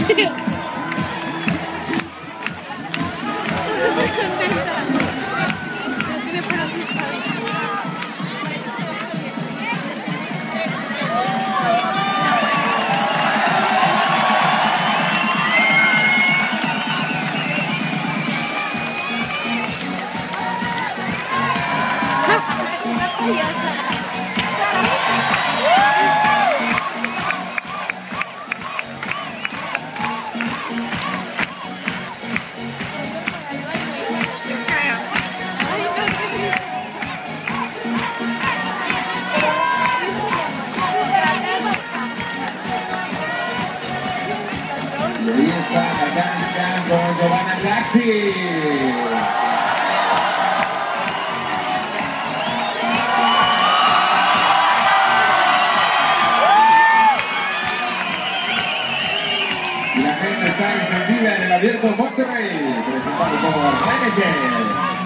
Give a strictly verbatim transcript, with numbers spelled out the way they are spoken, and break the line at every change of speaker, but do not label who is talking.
Y ahí está la danza con Jovana Jaksic. Y la gente está encendida en el abierto Monterrey, presentado por Maria Kirilenko.